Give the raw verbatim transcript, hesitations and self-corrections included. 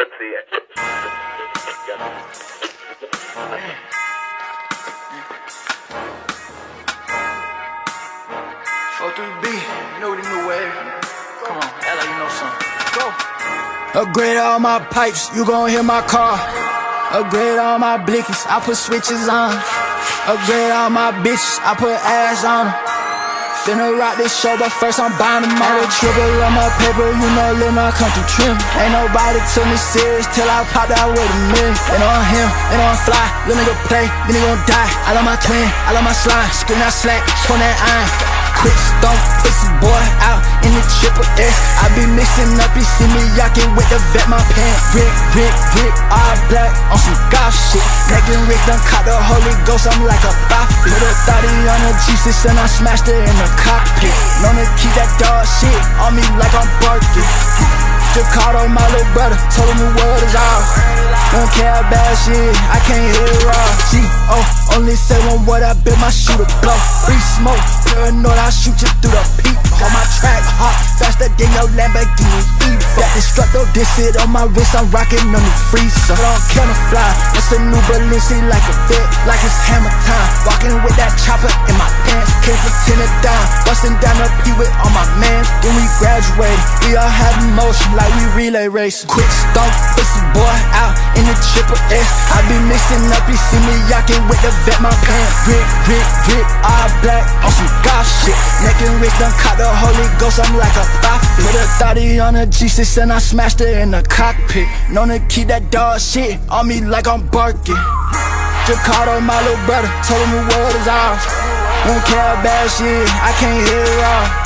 Four three B, you know the new wave. Come on, act like you know something. Go. Upgrade all my pipes, you gon' hear my car. Upgrade all my blickies, I put switches on. Upgrade all my bitches, I put ass on them. Finna rock this show, but first I'm buying them all. Triple on my paper, you know Lil' Nas come through trim. Ain't nobody took me serious till I pop out with a million. And on him, and on fly, little nigga play, then he gon' die. I love my twin, I love my slime, screen out slack, on that iron. Quick stomp, pussy boy out in the triple S. I be mixing up, you see me yacking with the vet, my pants. Rick, Rick, Rick, all black on some golf shit. Neckin' Rick done caught the Holy Ghost, I'm like a prophet. Put a thotty on a G six and I smashed it in the cockpit. Known to keep that dog shit on me like I'm barking. Jakarta, my little brother, told him the world is ours. Don't care about shit, I can't hear it raw. G O, only say one word, I built my shooter blow. Free smoke, paranoid, I shoot you through the peep. On my track hot, faster than your Lamborghini Evo. Got Destructo, this it on my wrist, I'm rocking on the freezer. Put on camouflage, it's a new Balenci like a fit, like it's hammer time. Walking with that chopper in my pants, came from ten to down. Busting down the P with all my mans, when we graduated, we all had emotion like we relay racing. Quick stomp, pussy boy out in the triple S. I be mixing up, you see me yacking with the vet, my pants. Rick, Rick, Rick, all black on some golf shit. Neckin' Rick done caught the Holy Ghost, I'm like a prophet. Put a thotty on a G six and I smashed it in the cockpit. Known to keep that dog shit on me like I'm barking. Jakarta, my little brother, told him the world is ours. Don't care about shit, I can't hear it all.